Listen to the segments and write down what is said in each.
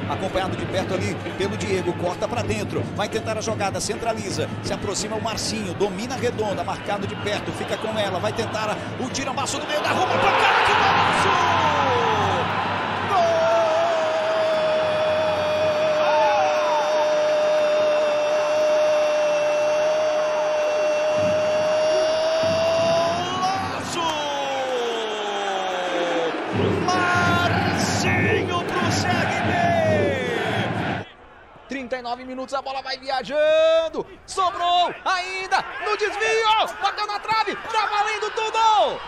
acompanhado de perto ali pelo Diego, corta para dentro, vai tentar a jogada, centraliza, se aproxima o Marcinho, domina a redonda, marcado de perto, fica com ela, vai tentar o tira-maço do meio da rua, pancada, que golaço! Marcinho pro CRB. 39 minutos, a bola vai viajando. Sobrou ainda no desvio. Bateu na trave. Tá valendo tudo.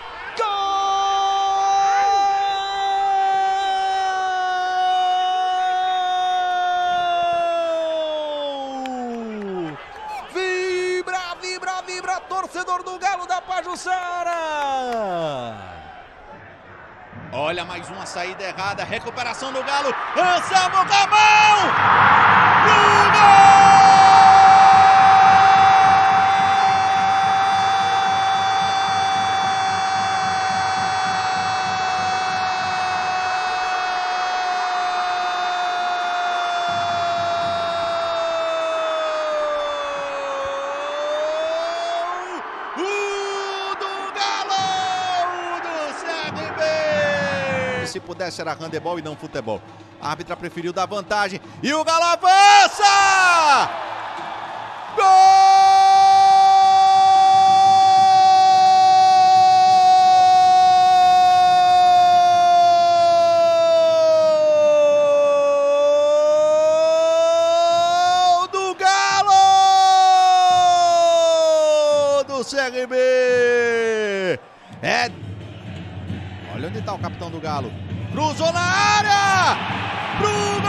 Gol! Vibra, vibra, vibra, torcedor do Galo da Pajuçara. Olha, mais uma saída errada, recuperação do Galo, Anselmo com a mão! Se pudesse era handebol e não futebol. A árbitra preferiu dar vantagem e o Galo avança! Gol do Galo! Do CRB! Olha onde está o capitão do Galo. Cruzou na área! Pro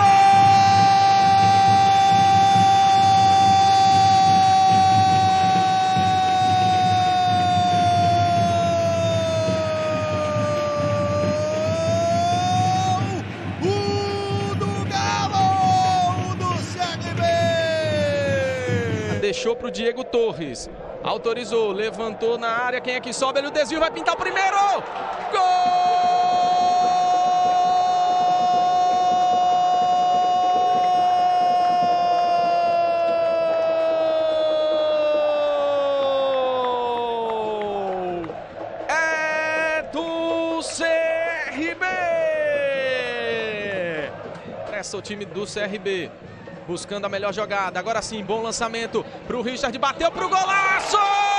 gol! O do Galo! Do CRB! Deixou pro Diego Torres. Autorizou, levantou na área. Quem é que sobe? Ele o desvio, vai pintar o primeiro! Gol! CRB! Pressa o time do CRB, buscando a melhor jogada. Agora sim, bom lançamento pro Richard, bateu pro golaço!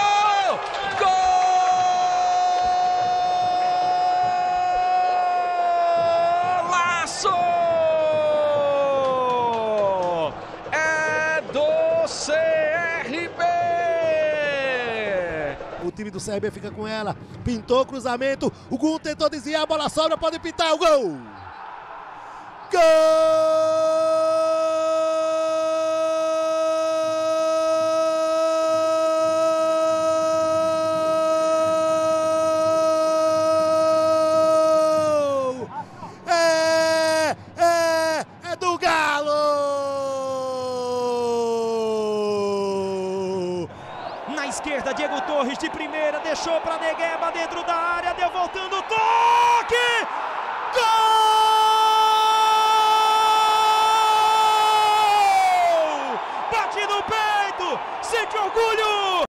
Golaço! É do CRB! O time do CRB fica com ela, pintou o cruzamento, o Gun tentou desviar, a bola sobra, pode pintar o gol! Gol! É do Galo! Na esquerda, Diego Torres de primeira, deixou para Negueba dentro da área, deu voltando o toque! Gol! Bate no peito, sente orgulho!